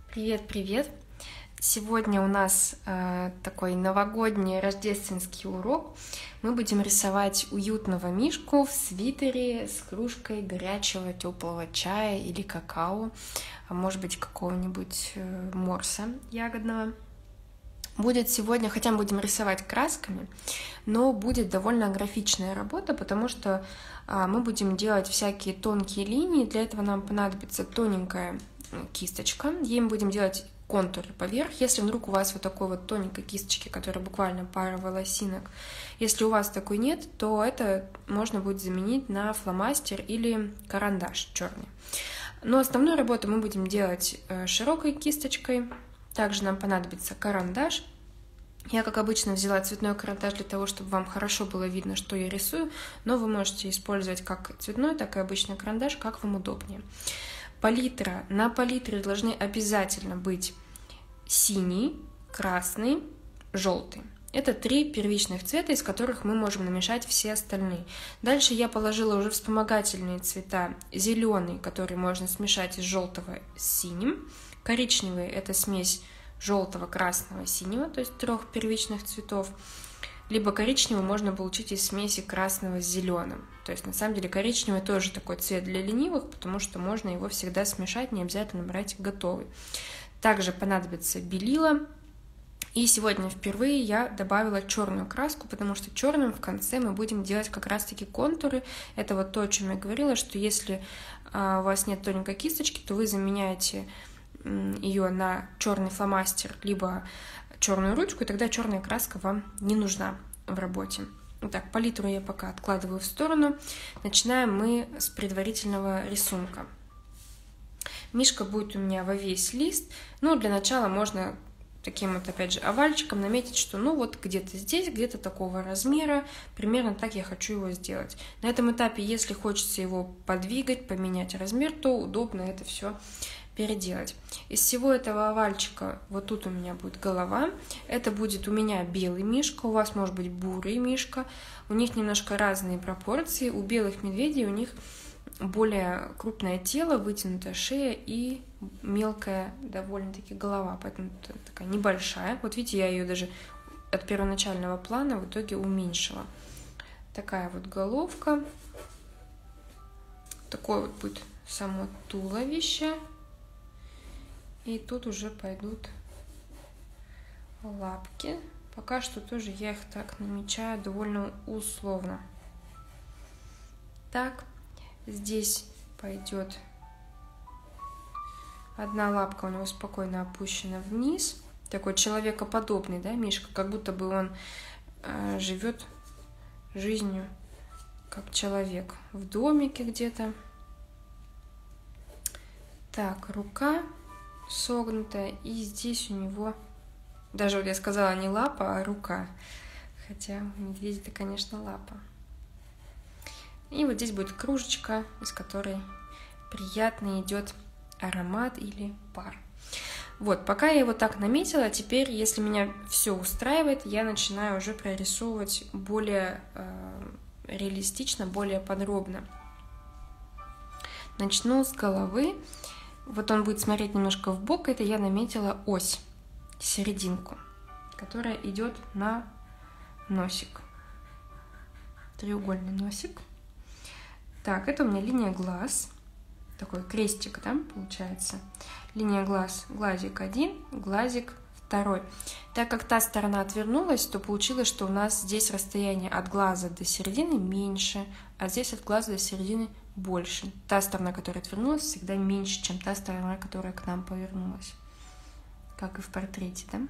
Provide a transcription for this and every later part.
Привет! Сегодня у нас такой новогодний рождественский урок. Мы будем рисовать уютного мишку в свитере с кружкой горячего теплого чая или какао, а может быть какого-нибудь морса ягодного. Будет сегодня, хотя мы будем рисовать красками, но будет довольно графичная работа, потому что мы будем делать всякие тонкие линии. Для этого нам понадобится тоненькая кисточка. Ей мы будем делать контуры поверх. Если вдруг у вас вот такой вот тоненькой кисточки, которая буквально пара волосинок, если у вас такой нет, то это можно будет заменить на фломастер или карандаш черный. Но основную работу мы будем делать широкой кисточкой. Также нам понадобится карандаш. Я, как обычно, взяла цветной карандаш для того, чтобы вам хорошо было видно, что я рисую, но вы можете использовать как цветной, так и обычный карандаш, как вам удобнее. Палитра. На палитре должны обязательно быть синий, красный, желтый. Это 3 первичных цвета, из которых мы можем намешать все остальные. Дальше я положила уже вспомогательные цвета. Зеленый, который можно смешать из желтого с синим. Коричневый – это смесь желтого, красного, синего, то есть 3 первичных цветов. Либо коричневый можно получить из смеси красного с зеленым. То есть на самом деле коричневый тоже такой цвет для ленивых, потому что можно его всегда смешать, не обязательно брать готовый. Также понадобится белила. И сегодня впервые я добавила черную краску, потому что черным в конце мы будем делать как раз-таки контуры. Это вот то, о чем я говорила, что если у вас нет тоненькой кисточки, то вы заменяете ее на черный фломастер, либо черную ручку, и тогда черная краска вам не нужна в работе. Итак, палитру я пока откладываю в сторону. Начинаем мы с предварительного рисунка. Мишка будет у меня во весь лист. Ну, для начала можно таким вот, опять же, овальчиком наметить, что ну вот где-то здесь, где-то такого размера, примерно так я хочу его сделать. На этом этапе, если хочется его подвигать, поменять размер, то удобно это все переделать. Из всего этого овальчика вот тут у меня будет голова. Это будет у меня белый мишка, у вас может быть бурый мишка. У них немножко разные пропорции. У белых медведей у них более крупное тело, вытянутая шея и мелкая довольно-таки голова, поэтому такая небольшая. Вот видите, я ее даже от первоначального плана в итоге уменьшила. Такая вот головка. Такое вот будет само туловище. И тут уже пойдут лапки. Пока что тоже я их так намечаю довольно условно. Так, здесь пойдет одна лапка, у него спокойно опущена вниз. Такой человекоподобный, да, мишка, как будто бы он живет жизнью как человек в домике где-то. Так, рука согнутая, и здесь у него, даже вот я сказала не лапа, а рука, хотя у медведя это, конечно, лапа. И вот здесь будет кружечка, из которой приятно идет аромат или пар. Вот, пока я его так наметила, теперь, если меня все устраивает, я начинаю уже прорисовывать более реалистично, более подробно. Начну с головы. Вот он будет смотреть немножко в бок. Это я наметила ось, серединку, которая идет на носик. Треугольный носик. Так, это у меня линия глаз. Такой крестик, да, получается. Линия глаз, глазик 1, глазик 2. Так как та сторона отвернулась, то получилось, что у нас здесь расстояние от глаза до середины меньше, а здесь от глаза до середины больше. Та сторона, которая отвернулась, всегда меньше, чем та сторона, которая к нам повернулась. Как и в портрете, да?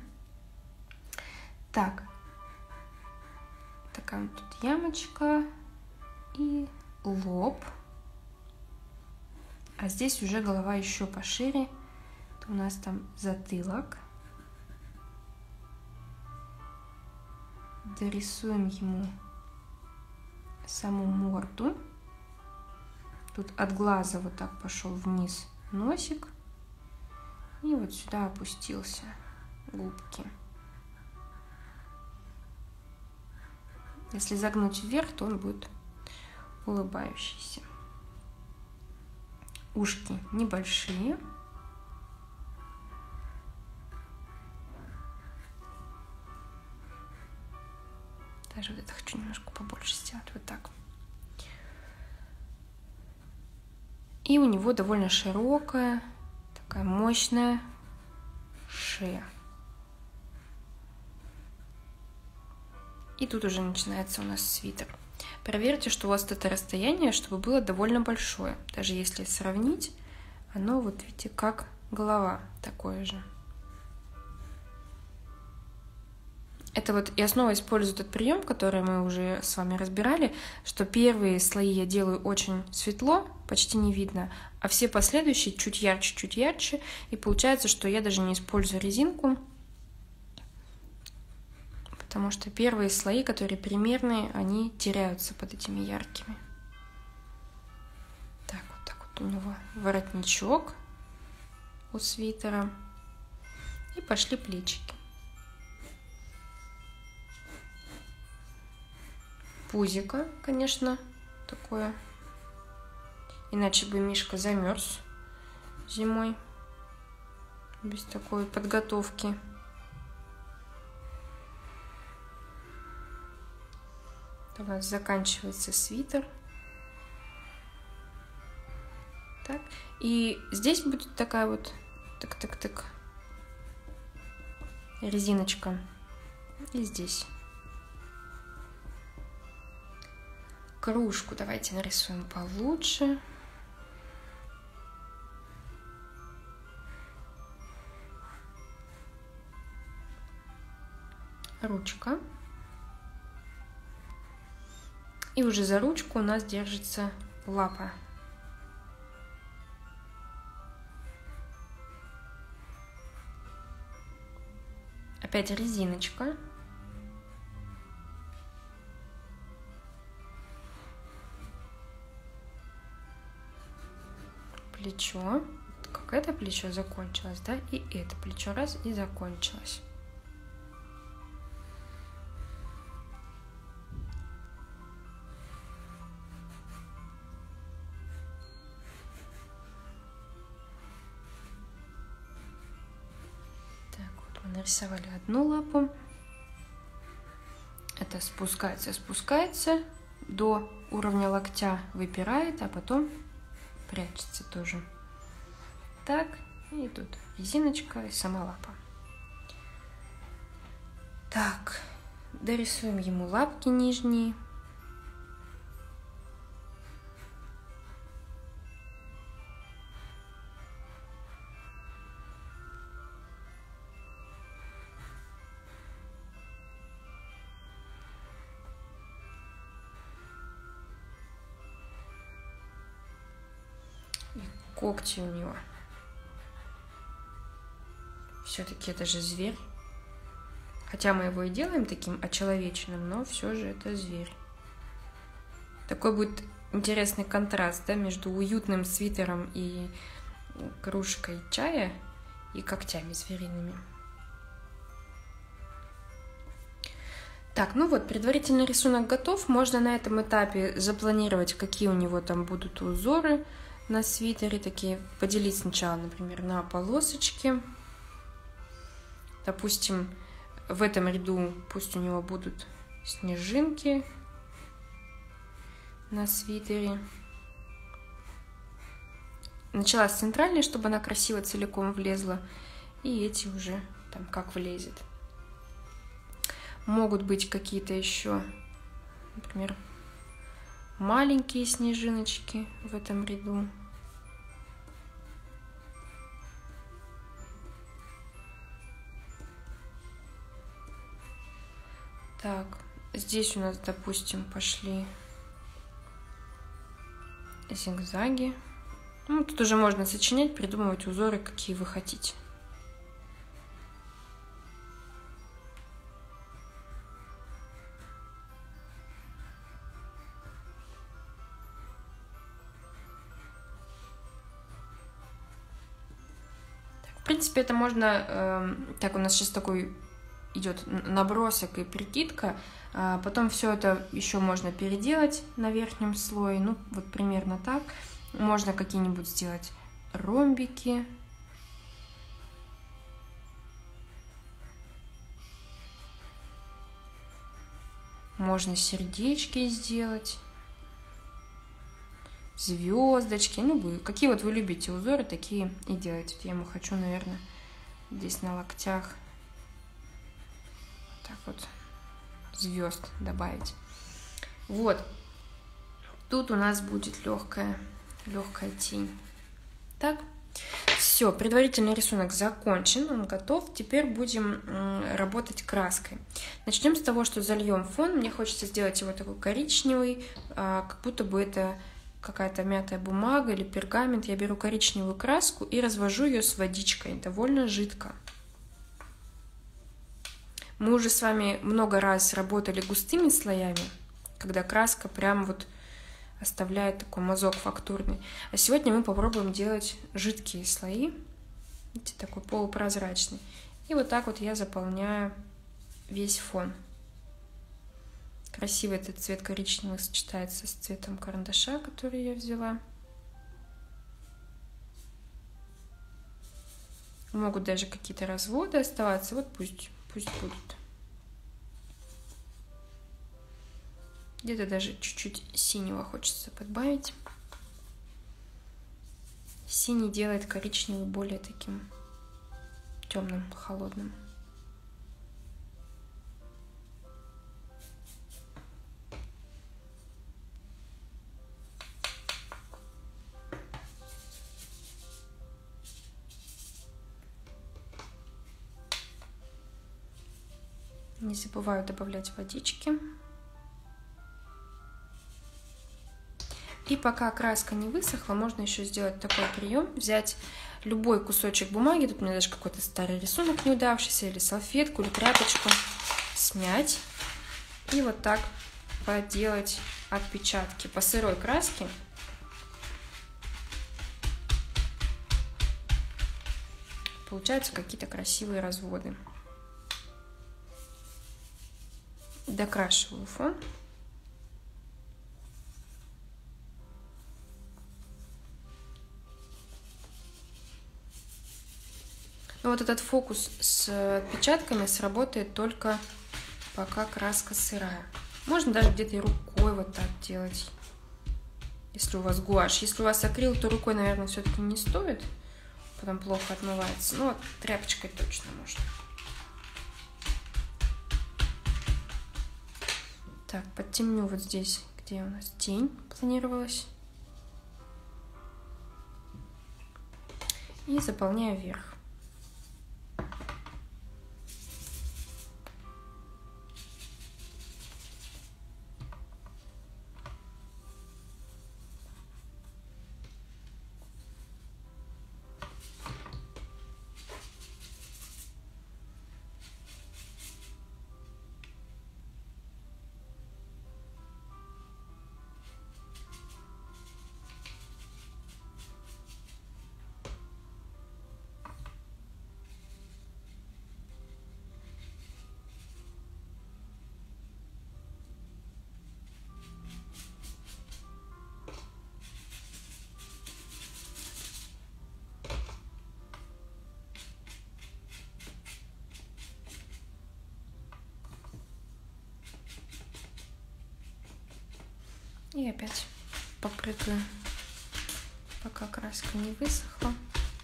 Так. Такая вот тут ямочка и лоб. А здесь уже голова еще пошире. Это у нас там затылок. Дорисуем ему саму морду. Тут от глаза вот так пошел вниз носик. И вот сюда опустился губки. Если загнуть вверх, то он будет улыбающийся. Ушки небольшие. Даже вот это хочу немножко побольше сделать, вот так. И у него довольно широкая, такая мощная шея. И тут уже начинается у нас свитер. Проверьте, что у вас это расстояние, чтобы было довольно большое. Даже если сравнить, оно, вот видите, как голова такое же. Это вот я снова использую тот прием, который мы уже с вами разбирали, что первые слои я делаю очень светло, почти не видно, а все последующие чуть ярче, и получается, что я даже не использую резинку, потому что первые слои, которые примерные, они теряются под этими яркими. Так вот у него воротничок у свитера, и пошли плечики. Пузико, конечно, такое. Иначе бы Мишка замерз зимой без такой подготовки. У нас заканчивается свитер. Так. И здесь будет такая вот тык-тык-тык резиночка. И здесь. Кружку давайте нарисуем получше. Ручка. И уже за ручку у нас держится лапа. Опять резиночка. Плечо. Как это плечо закончилось, да? И это плечо раз и закончилось. Так, вот мы нарисовали одну лапу. Это спускается до уровня локтя, выпирает, а потом прячется тоже. Так, и тут резиночка и сама лапа. Так, дорисуем ему лапки нижние. Когти у него. Все-таки это же зверь. Хотя мы его и делаем таким очеловеченным, но все же это зверь. Такой будет интересный контраст, да, между уютным свитером и кружкой чая и когтями звериными. Так, ну вот, предварительный рисунок готов. Можно на этом этапе запланировать, какие у него там будут узоры на свитере, такие поделить сначала, например, на полосочки. Допустим, в этом ряду пусть у него будут снежинки на свитере. Начала с центральной, чтобы она красиво целиком влезла, и эти уже там как влезет. Могут быть какие-то еще, например, маленькие снежиночки в этом ряду. Так, здесь у нас, допустим, пошли зигзаги. Ну, тут уже можно сочинять, придумывать узоры, какие вы хотите. В принципе, это можно, так, у нас сейчас такой идет набросок и прикидка, потом все это еще можно переделать на верхнем слое, ну, вот примерно так. Можно какие-нибудь сделать ромбики. можно сердечки сделать, звездочки. Ну, какие вот вы любите узоры, такие и делайте. Я ему хочу, наверное, здесь на локтях так вот звезд добавить. Вот. Тут у нас будет легкая тень. Так. Все, предварительный рисунок закончен, он готов. Теперь будем работать краской. Начнем с того, что зальем фон. Мне хочется сделать его такой коричневый, как будто бы это какая-то мятая бумага или пергамент. Я беру коричневую краску и развожу ее с водичкой, довольно жидко. Мы уже с вами много раз работали густыми слоями, когда краска прям вот оставляет такой мазок фактурный. А сегодня мы попробуем делать жидкие слои, видите, такой полупрозрачный. И вот так вот я заполняю весь фон. Красиво этот цвет коричневый сочетается с цветом карандаша, который я взяла. Могут даже какие-то разводы оставаться, вот пусть будут. Где-то даже чуть-чуть синего хочется подбавить. Синий делает коричневый более таким темным, холодным. Не забываю добавлять водички. И пока краска не высохла, можно еще сделать такой прием. Взять любой кусочек бумаги, тут у меня даже какой-то старый рисунок неудавшийся, или салфетку, или тряпочку, смять и вот так поделать отпечатки по сырой краске. Получаются какие-то красивые разводы. Докрашиваю фон. Но вот этот фокус с отпечатками сработает только пока краска сырая. Можно даже где-то и рукой вот так делать, если у вас гуашь. Если у вас акрил, то рукой, наверное, все-таки не стоит, потом плохо отмывается. Но вот тряпочкой точно можно. Так, подтемню вот здесь, где у нас тень планировалась. И заполняю вверх. И опять попрыгаю, пока краска не высохла.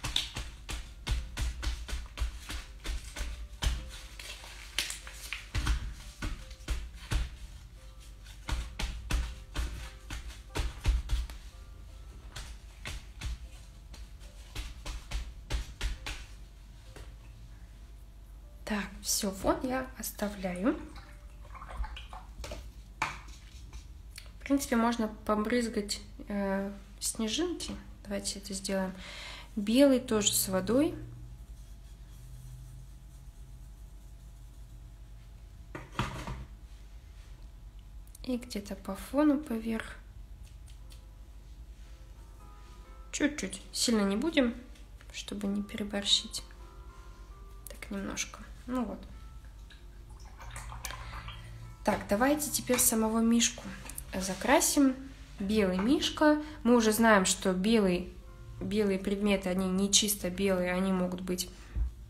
Так, все, фон я оставляю. В принципе, можно побрызгать снежинки. Давайте это сделаем. Белый тоже с водой. И где-то по фону поверх. Чуть-чуть. Сильно не будем, чтобы не переборщить. Так, немножко. Ну вот. Так, давайте теперь самого мишку закрасим. Белый мишка. Мы уже знаем, что белые предметы, они не чисто белые, они могут быть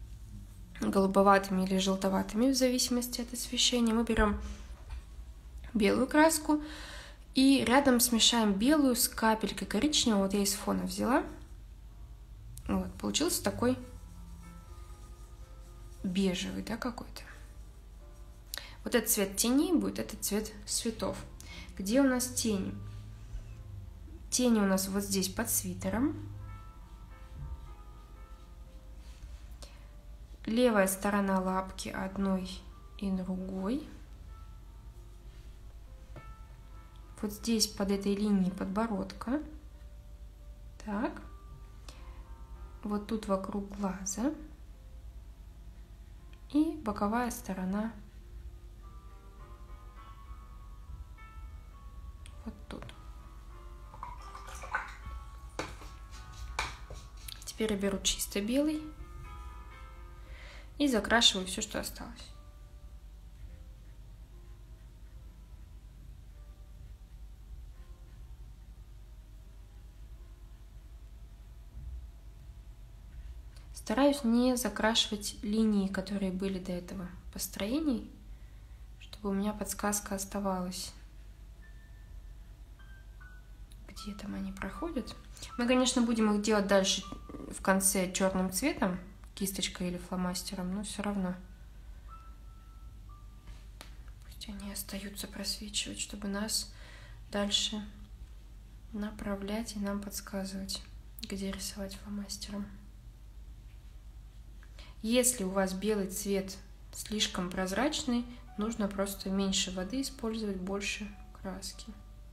голубоватыми или желтоватыми в зависимости от освещения. Мы берем белую краску. И рядом смешаем белую с капелькой коричневого. Вот я из фона взяла. Вот, получился такой бежевый, да, какой-то. Вот этот цвет теней будет, этот цвет цветов. Где у нас тени? Тени у нас вот здесь под свитером. Левая сторона лапки одной и другой. Вот здесь под этой линией подбородка. Так. Вот тут вокруг глаза. И боковая сторона вот тут. Теперь я беру чисто белый и закрашиваю все, что осталось. Стараюсь не закрашивать линии, которые были до этого построений, чтобы у меня подсказка оставалась. Где там они проходят. Мы, конечно, будем их делать дальше в конце черным цветом, кисточкой или фломастером, но все равно. Пусть они остаются просвечивать, чтобы нас дальше направлять и нам подсказывать, где рисовать фломастером. Если у вас белый цвет слишком прозрачный, нужно просто меньше воды использовать, больше краски.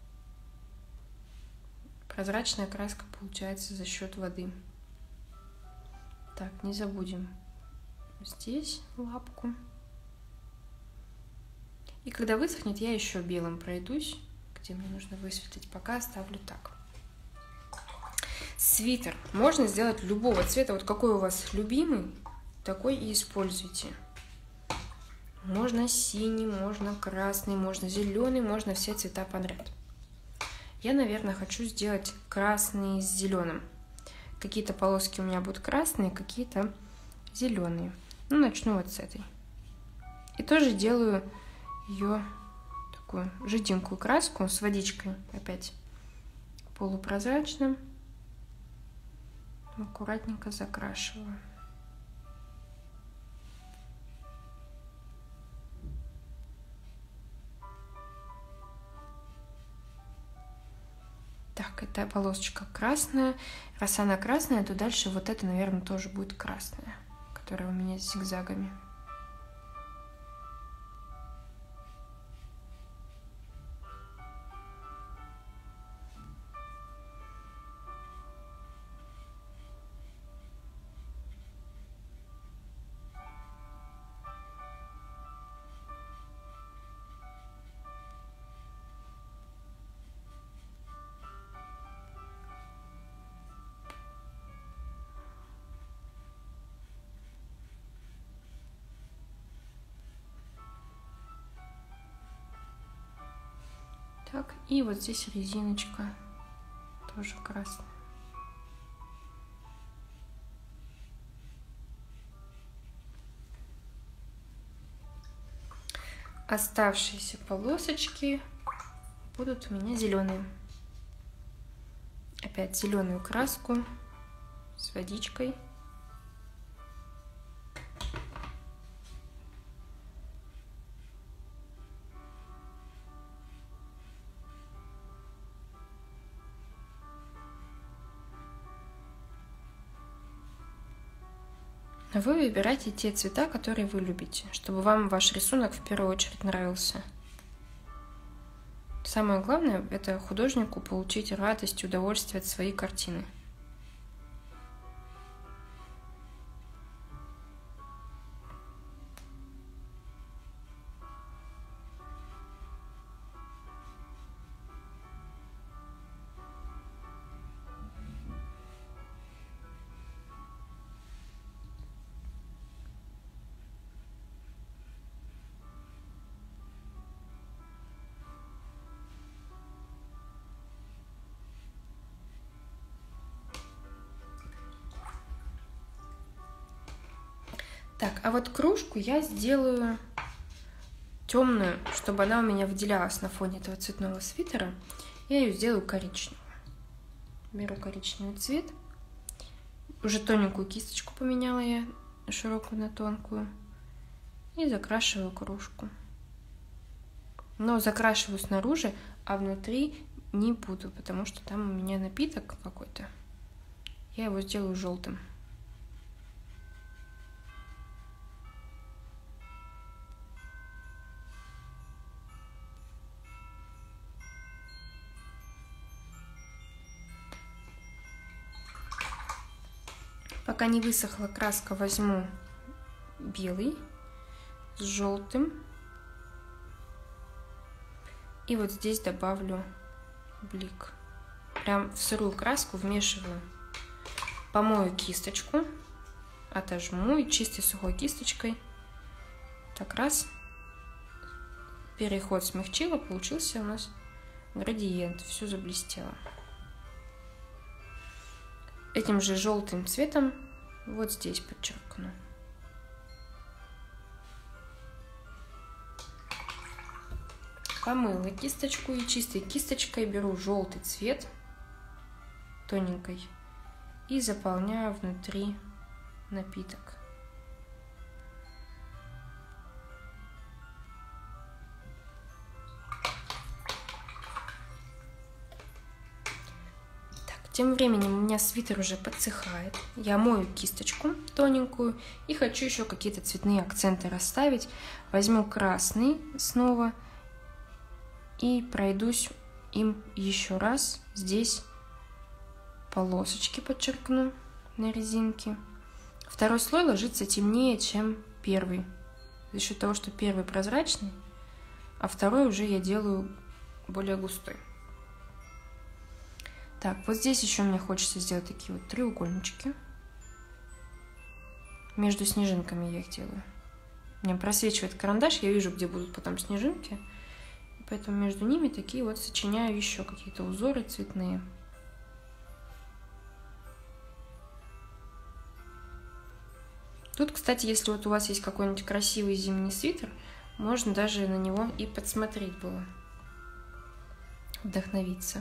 Прозрачная краска получается за счет воды. Так, не забудем здесь лапку. И когда высохнет, я еще белым пройдусь, где мне нужно высветлить. Пока оставлю так. Свитер можно сделать любого цвета. Вот какой у вас любимый, такой и используйте. Можно синий, можно красный, можно зеленый, можно все цвета подряд. Я, наверное, хочу сделать красный с зеленым. Какие-то полоски у меня будут красные, какие-то зеленые. Ну, начну вот с этой. И тоже делаю ее такую жиденькую краску с водичкой, опять полупрозрачным. Аккуратненько закрашиваю. Так, эта полосочка красная. Раз она красная, то дальше вот это, наверное, тоже будет красная, которая у меня с зигзагами. Так, и вот здесь резиночка тоже красная. Оставшиеся полосочки будут у меня зеленые. Опять зеленую краску с водичкой. Вы выбирайте те цвета, которые вы любите, чтобы вам ваш рисунок в первую очередь нравился. Самое главное – это художнику получить радость и удовольствие от своей картины. Так, а вот кружку я сделаю темную, чтобы она у меня выделялась на фоне этого цветного свитера. Я ее сделаю коричневой. Беру коричневый цвет. Уже тоненькую кисточку поменяла я, широкую на тонкую. И закрашиваю кружку. Но закрашиваю снаружи, а внутри не буду, потому что там у меня напиток какой-то. Я его сделаю желтым. Пока не высохла краска, возьму белый с желтым. И вот здесь добавлю блик. Прям в сырую краску вмешиваю. Помою кисточку, отожму и чистой сухой кисточкой так раз. Переход смягчила, получился у нас градиент. Все заблестело. Этим же желтым цветом вот здесь подчеркну. Помыла кисточку и чистой кисточкой беру желтый цвет тоненькой и заполняю внутри напиток. Тем временем у меня свитер уже подсыхает. Я мою кисточку тоненькую и хочу еще какие-то цветные акценты расставить. Возьму красный снова и пройдусь им еще раз. Здесь полосочки подчеркну на резинке. Второй слой ложится темнее, чем первый. За счет того, что первый прозрачный, а второй уже я делаю более густой. Так, вот здесь еще мне хочется сделать такие вот треугольнички. Между снежинками я их делаю. У меня просвечивает карандаш, я вижу, где будут потом снежинки. Поэтому между ними такие вот сочиняю еще какие-то узоры цветные. Тут, кстати, если вот у вас есть какой-нибудь красивый зимний свитер, можно даже на него и подсмотреть было. Вдохновиться.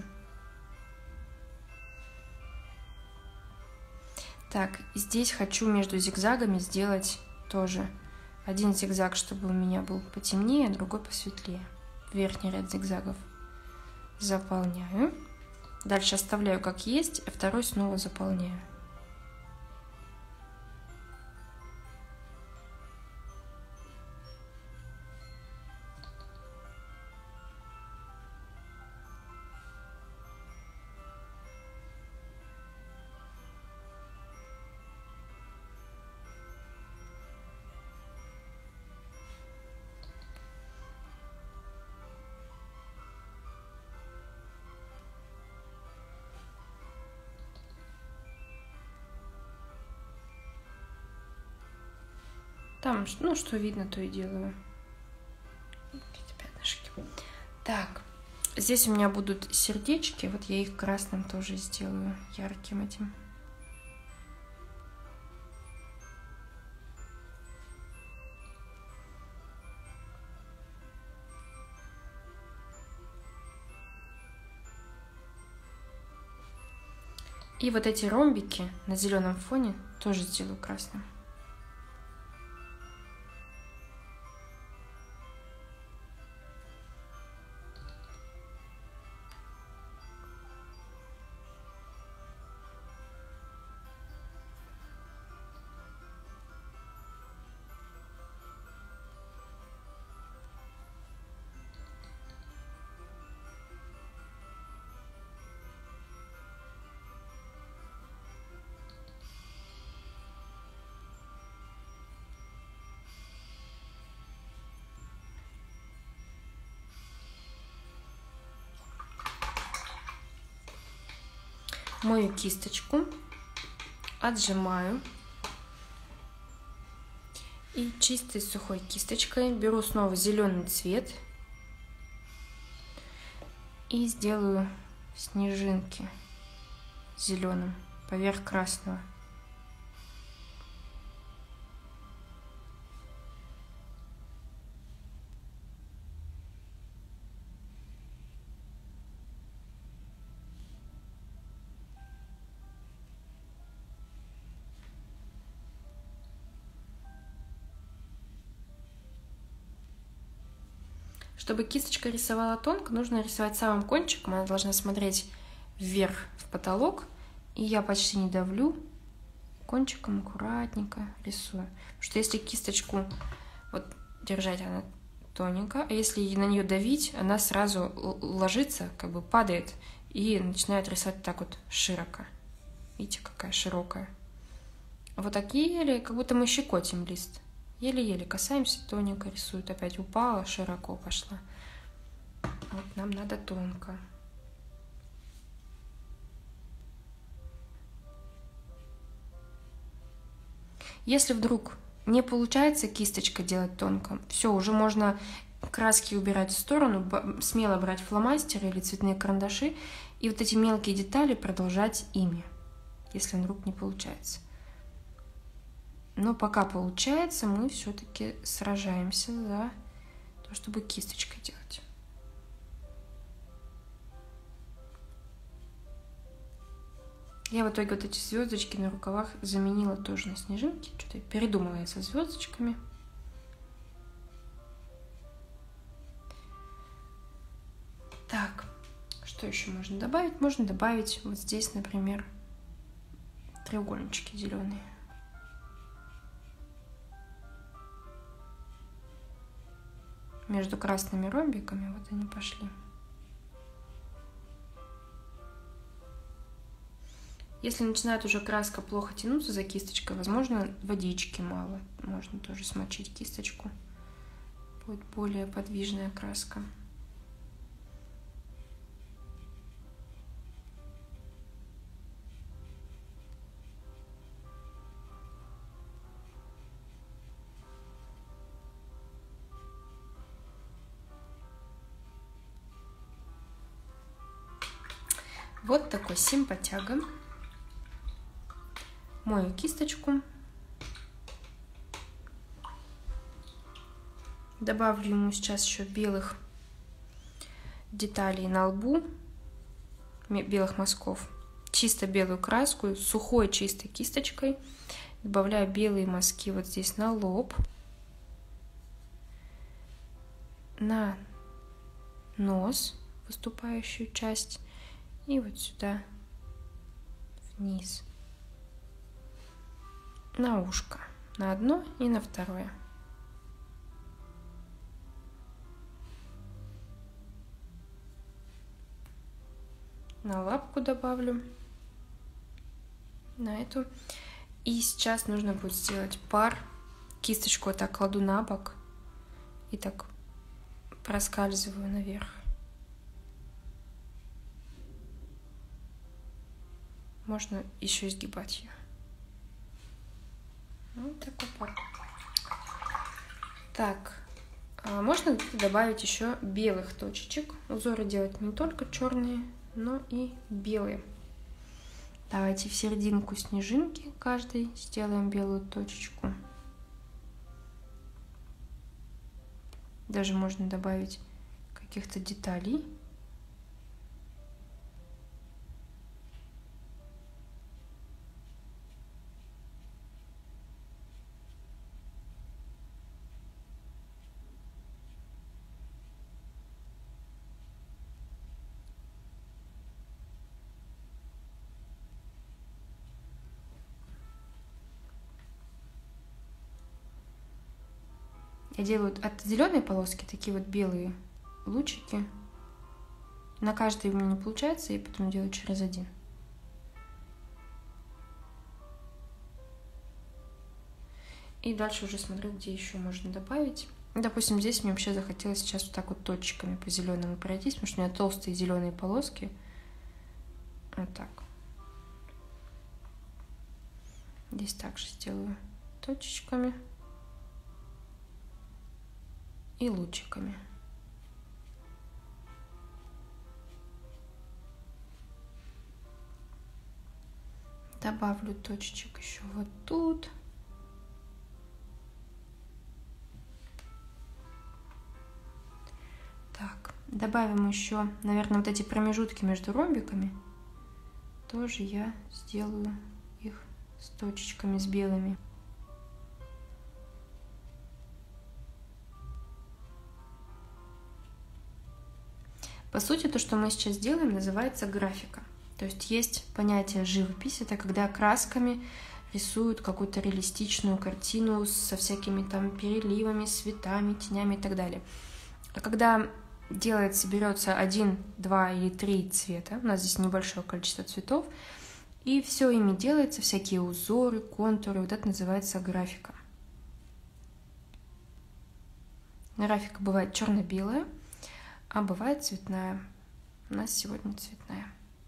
Так, здесь хочу между зигзагами сделать тоже один зигзаг, чтобы у меня был потемнее, а другой посветлее. Верхний ряд зигзагов заполняю. Дальше оставляю как есть, а второй снова заполняю. Там, ну, что видно, то и делаю. Какие-то пятнышки. Так, здесь у меня будут сердечки. Вот я их красным тоже сделаю, ярким этим. И вот эти ромбики на зеленом фоне тоже сделаю красным. Мою кисточку, отжимаю и чистой сухой кисточкой беру снова зеленый цвет и сделаю снежинки зеленым поверх красного. Чтобы кисточка рисовала тонко, нужно рисовать самым кончиком, она должна смотреть вверх в потолок, и я почти не давлю, кончиком аккуратненько рисую. Потому что если кисточку вот держать, она тоненько, а если на нее давить, она сразу ложится, как бы падает и начинает рисовать так вот широко. Видите, какая широкая. Вот так еле, как будто мы щекотим лист. Еле-еле касаемся, тоненько рисует. Опять упала, широко пошла. Вот нам надо тонко. Если вдруг не получается кисточка делать тонко, все, уже можно краски убирать в сторону, смело брать фломастеры или цветные карандаши и вот эти мелкие детали продолжать ими, если вдруг не получается. Но пока получается, мы все-таки сражаемся за то, чтобы кисточкой делать. Я в итоге вот эти звездочки на рукавах заменила тоже на снежинки. Что-то я передумала я со звездочками. Так, что еще можно добавить? Можно добавить вот здесь, например, треугольнички зеленые. Между красными ромбиками вот они пошли. Если начинает уже краска плохо тянуться за кисточкой, возможно, водички мало. Можно тоже смочить кисточку. Будет более подвижная краска. Вот такой симпатяга. Мою кисточку. Добавлю ему сейчас еще белых деталей на лбу, белых мазков. Чисто белую краску, сухой чистой кисточкой. Добавляю белые мазки вот здесь на лоб, на нос, выступающую часть, и вот сюда вниз. На ушко, на одно и на второе. На лапку добавлю, на эту. И сейчас нужно будет сделать пар. Кисточку вот так кладу на бок и так проскальзываю наверх. Можно еще изгибать ее. Вот такой пар. Так, можно добавить еще белых точечек. Узоры делать не только черные, но и белые. Давайте в серединку снежинки каждой сделаем белую точечку. Даже можно добавить каких-то деталей. Я делаю от зеленой полоски такие вот белые лучики. На каждой у меня не получается, и потом делаю через один. И дальше уже смотрю, где еще можно добавить. Допустим, здесь мне вообще захотелось сейчас вот так вот точечками по зеленому пройтись, потому что у меня толстые зеленые полоски. Вот так. Здесь также сделаю точечками и лучиками. Добавлю точечек еще вот тут. Так, добавим еще, наверное, вот эти промежутки между ромбиками. Тоже я сделаю их с точечками, с белыми. По сути, то, что мы сейчас делаем, называется графика. То есть есть понятие живопись, это когда красками рисуют какую-то реалистичную картину со всякими там переливами, цветами, тенями и так далее. А когда берется 1, 2 или 3 цвета, у нас здесь небольшое количество цветов, и все ими делается, всякие узоры, контуры, вот это называется графика. Графика бывает черно-белая, а бывает цветная. У нас сегодня цветная.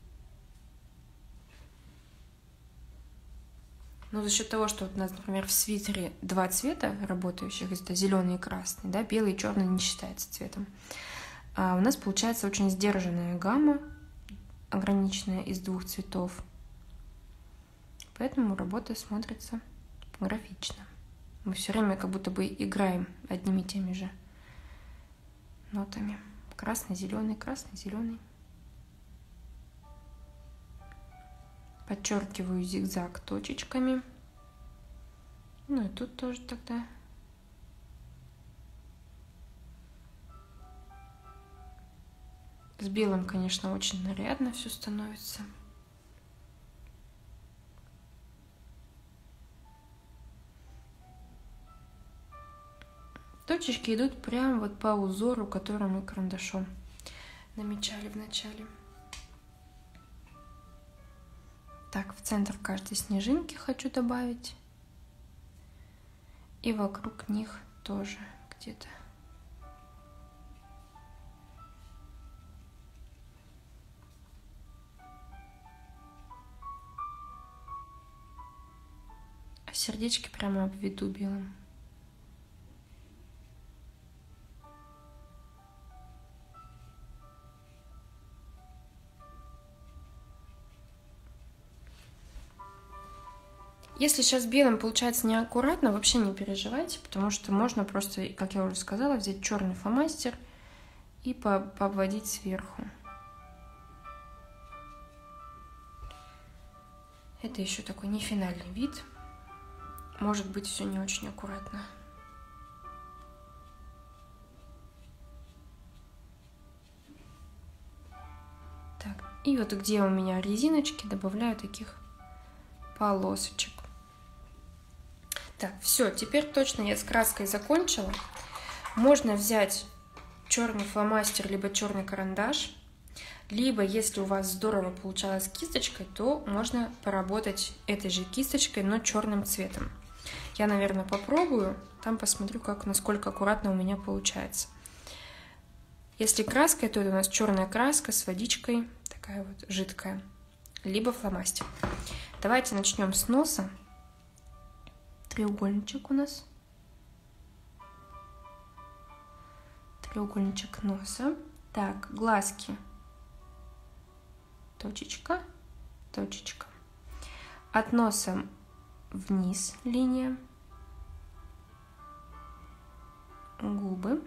Но за счет того, что вот у нас, например, в свитере 2 цвета работающих, это зеленый и красный, да, белый и черный не считается цветом, а у нас получается очень сдержанная гамма, ограниченная из 2 цветов. Поэтому работа смотрится графично. Мы все время как будто бы играем одними и теми же нотами. Красный, зеленый, красный, зеленый. Подчеркиваю зигзаг точечками. Ну и тут тоже тогда. С белым, конечно, очень нарядно все становится. Точечки идут прямо вот по узору, который мы карандашом намечали в начале. Так, в центр каждой снежинки хочу добавить. И вокруг них тоже где-то. А сердечки прямо обведу белым. Если сейчас белым получается неаккуратно, вообще не переживайте, потому что можно просто, как я уже сказала, взять черный фломастер и пообводить сверху. Это еще такой не финальный вид. Может быть, все не очень аккуратно. Так, и вот где у меня резиночки, добавляю таких полосочек. Так, все, теперь точно я с краской закончила. Можно взять черный фломастер, либо черный карандаш, либо, если у вас здорово получалось кисточкой, то можно поработать этой же кисточкой, но черным цветом. Я, наверное, попробую, там посмотрю, насколько аккуратно у меня получается. Если краской, то это у нас черная краска с водичкой, такая вот жидкая, либо фломастер. Давайте начнем с носа. Треугольничек у нас. Треугольничек носа. Так, глазки. Точечка, точечка. От носа вниз линия. Губы.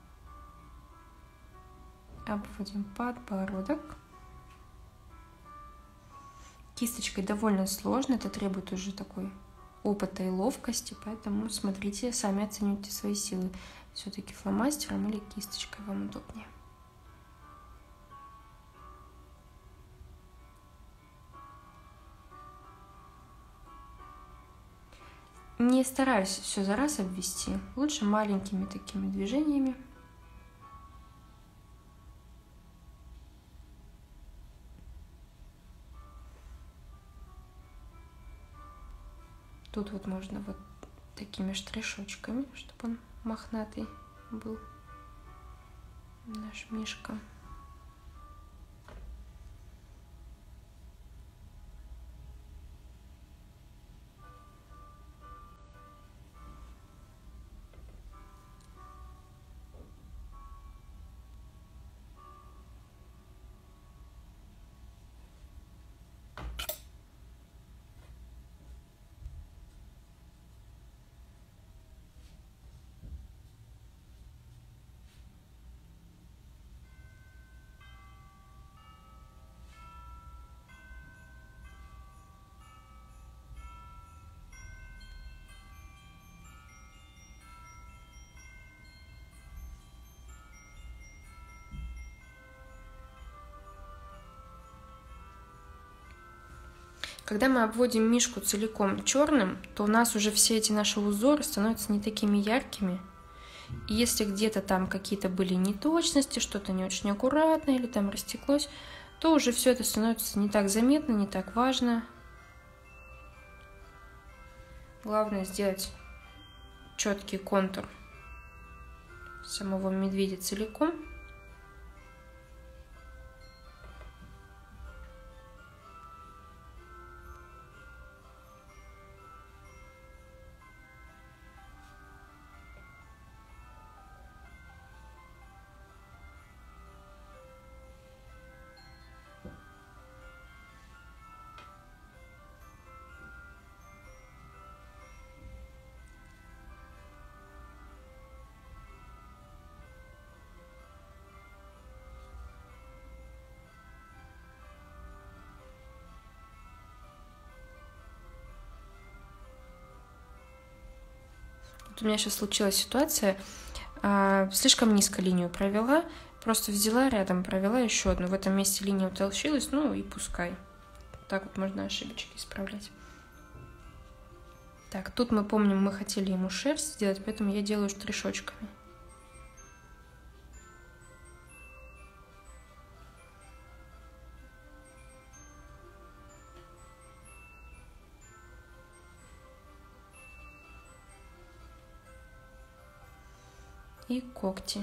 Обводим подбородок. Кисточкой довольно сложно, это требует уже такой опыта и ловкости, поэтому смотрите, сами оцените свои силы. Все-таки фломастером или кисточкой вам удобнее. Не стараюсь все за раз обвести, лучше маленькими такими движениями. Тут вот можно вот такими штришочками, чтобы он мохнатый был, наш мишка. Когда мы обводим мишку целиком черным, то у нас уже все эти наши узоры становятся не такими яркими. И если где-то там какие-то были неточности, что-то не очень аккуратно или там растеклось, то уже все это становится не так заметно, не так важно. Главное сделать четкий контур самого медведя целиком. У меня сейчас случилась ситуация, слишком низко линию провела, просто взяла рядом, провела еще одну. В этом месте линия утолщилась, ну и пускай. Так вот можно ошибочки исправлять. Так, тут мы помним, мы хотели ему шерсть сделать, поэтому я делаю штришочками. И когти.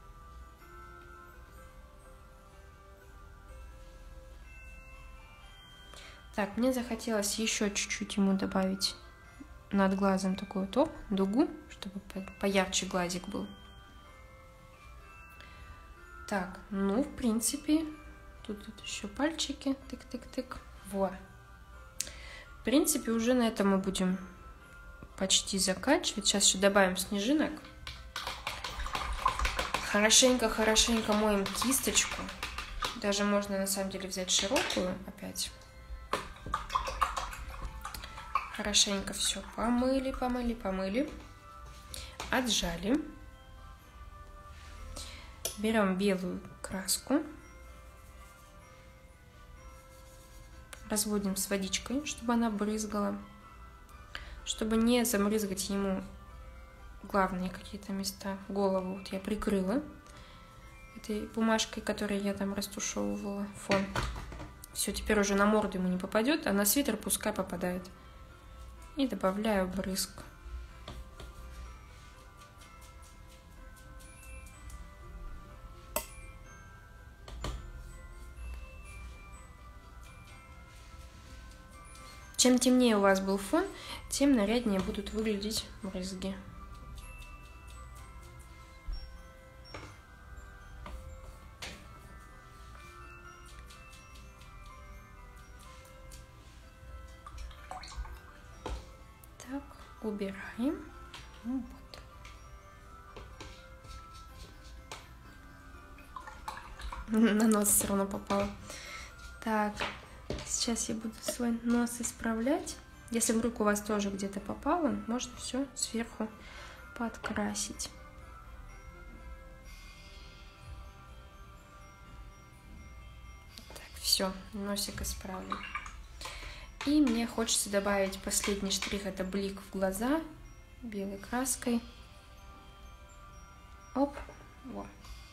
Так, мне захотелось еще чуть-чуть ему добавить над глазом такую дугу, чтобы поярче глазик был. Так, ну, в принципе, тут еще пальчики, тык-тык-тык. Вот. В принципе, уже на этом мы будем почти заканчивать. Сейчас еще добавим снежинок. Хорошенько моем кисточку. Даже можно на самом деле взять широкую опять. Хорошенько все помыли. Отжали. Берем белую краску. Разводим с водичкой, чтобы она брызгала. Чтобы не замрызгать ему главные какие-то места, голову. Вот я прикрыла этой бумажкой, которой я там растушевывала фон. Все, теперь уже на морду ему не попадет, а на свитер пускай попадает. И добавляю брызг. Чем темнее у вас был фон, тем наряднее будут выглядеть брызги. Так, убираем. Вот. На нос все равно попало. Так. Сейчас я буду свой нос исправлять. Если вдруг у вас тоже где-то попало, можно все сверху подкрасить. Так, все, носик исправлен. И мне хочется добавить последний штрих, это блик в глаза белой краской. Оп, вот.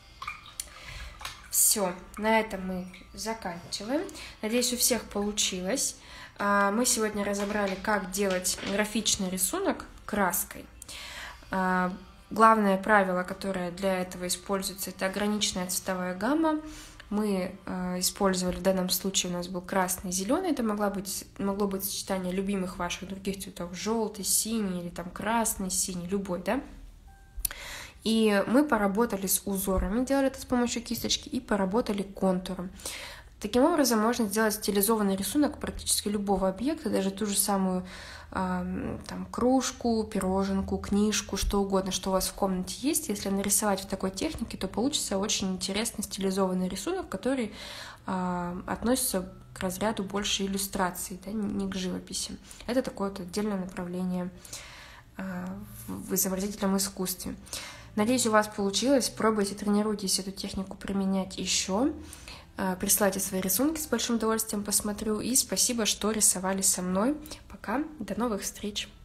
Все, на этом мы заканчиваем. Надеюсь, у всех получилось. Мы сегодня разобрали, как делать графичный рисунок краской. Главное правило, которое для этого используется, это ограниченная цветовая гамма. Мы использовали, в данном случае у нас был красный и зеленый. Это могло быть сочетание любимых ваших других цветов. Желтый, синий или там красный, синий, любой, да? И мы поработали с узорами, делали это с помощью кисточки, и поработали контуром. Таким образом можно сделать стилизованный рисунок практически любого объекта, даже ту же самую там, кружку, пироженку, книжку, что угодно, что у вас в комнате есть. Если нарисовать в такой технике, то получится очень интересный стилизованный рисунок, который относится к разряду больше иллюстраций, да, не к живописи. Это такое вот отдельное направление в изобразительном искусстве. Надеюсь, у вас получилось. Пробуйте, тренируйтесь эту технику применять еще. Присылайте свои рисунки, с большим удовольствием посмотрю. И спасибо, что рисовали со мной. Пока, до новых встреч!